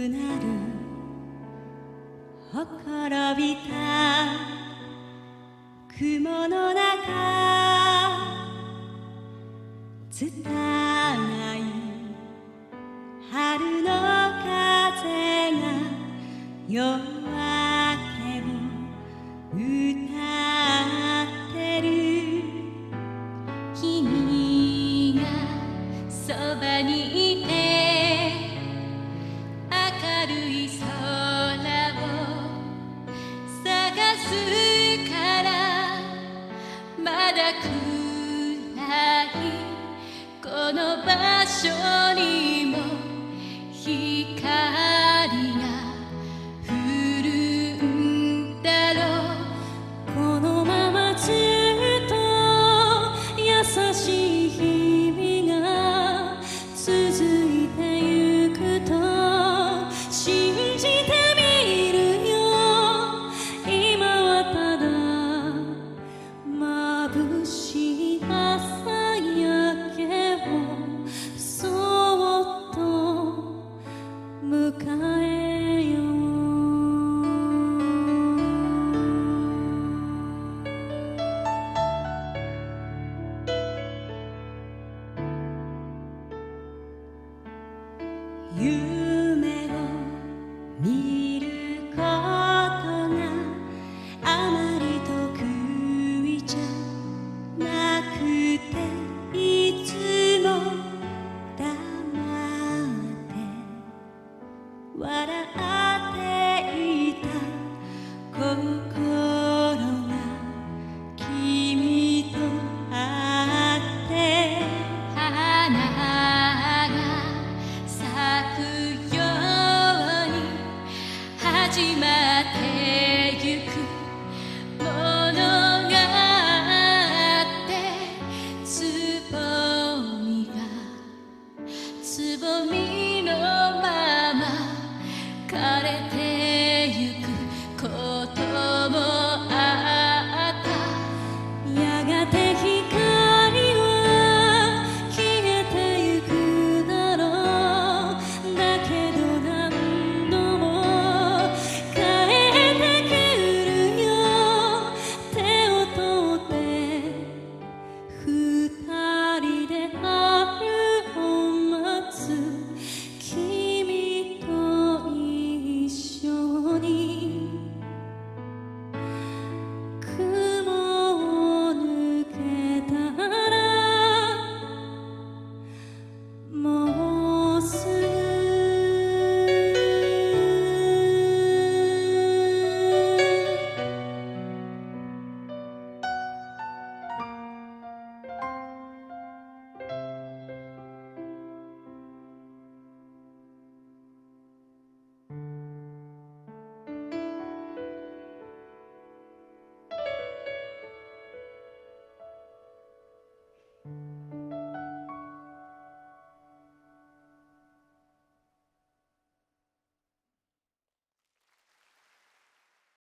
なるほころびた雲の中伝い春の風が夜明けを歌ってる君がそばにいて明るい空を探すからまだ暗いこの場所にも光が降るんだろうこのままずっと優しい日々が続いてゆくと信じてみるよ今はただ眩しい朝焼けをそっと迎えよう夢を見ることがあまり得意じゃなくていつも黙って笑っていた心が君と会って花が咲くように始まってゆくものがあってつぼみがつぼみのまま枯れて